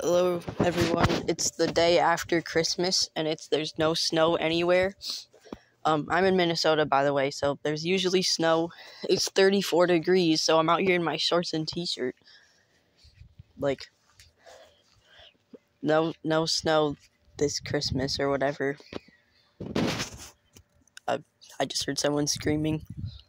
Hello, everyone. It's the day after Christmas, and there's no snow anywhere. I'm in Minnesota, by the way, so there's usually snow. It's 34 degrees, so I'm out here in my shorts and t-shirt. Like, no snow this Christmas or whatever. I just heard someone screaming.